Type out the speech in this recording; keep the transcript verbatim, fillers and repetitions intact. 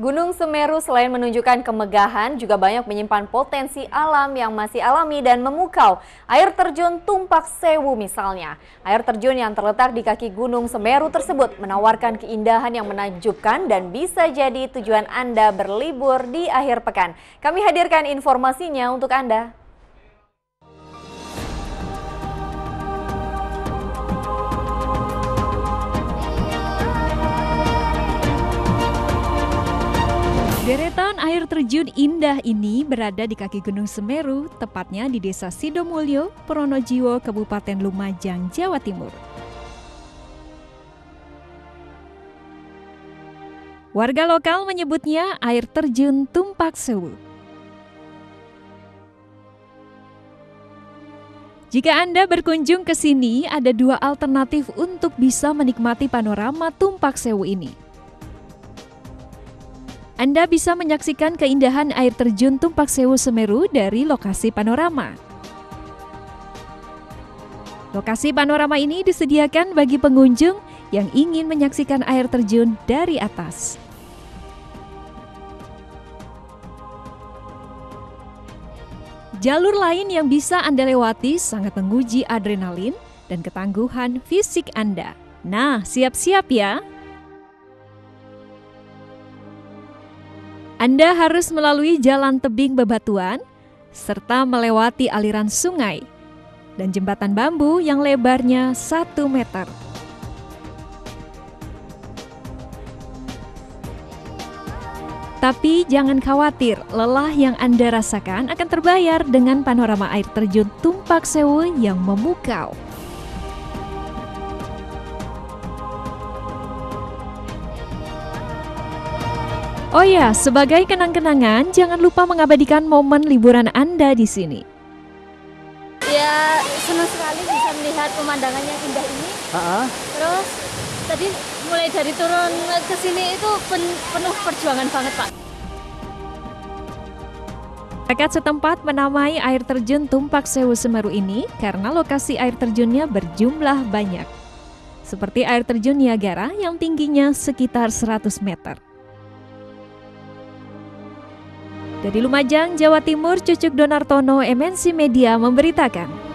Gunung Semeru selain menunjukkan kemegahan juga banyak menyimpan potensi alam yang masih alami dan memukau. Air terjun Tumpak Sewu misalnya. Air terjun yang terletak di kaki Gunung Semeru tersebut menawarkan keindahan yang menakjubkan dan bisa jadi tujuan Anda berlibur di akhir pekan. Kami hadirkan informasinya untuk Anda. Deretan air terjun indah ini berada di kaki Gunung Semeru, tepatnya di Desa Sidomulyo, Pronojiwo, Kabupaten Lumajang, Jawa Timur. Warga lokal menyebutnya air terjun Tumpak Sewu. Jika Anda berkunjung ke sini, ada dua alternatif untuk bisa menikmati panorama Tumpak Sewu ini. Anda bisa menyaksikan keindahan air terjun Tumpak Sewu Semeru dari lokasi panorama. Lokasi panorama ini disediakan bagi pengunjung yang ingin menyaksikan air terjun dari atas. Jalur lain yang bisa Anda lewati sangat menguji adrenalin dan ketangguhan fisik Anda. Nah, siap-siap ya! Anda harus melalui jalan tebing bebatuan, serta melewati aliran sungai, dan jembatan bambu yang lebarnya satu meter. Tapi jangan khawatir, lelah yang Anda rasakan akan terbayar dengan panorama air terjun Tumpak Sewu yang memukau. Oh ya, sebagai kenang-kenangan, jangan lupa mengabadikan momen liburan Anda di sini. Ya, senang sekali bisa melihat pemandangan yang indah ini. Uh-uh. Terus, tadi mulai dari turun ke sini itu pen- penuh perjuangan banget, Pak. Masyarakat setempat menamai air terjun Tumpak Sewu Semeru ini karena lokasi air terjunnya berjumlah banyak. Seperti air terjun Niagara yang tingginya sekitar seratus meter. Dari Lumajang, Jawa Timur, Cucuk Donartono, M N C Media memberitakan.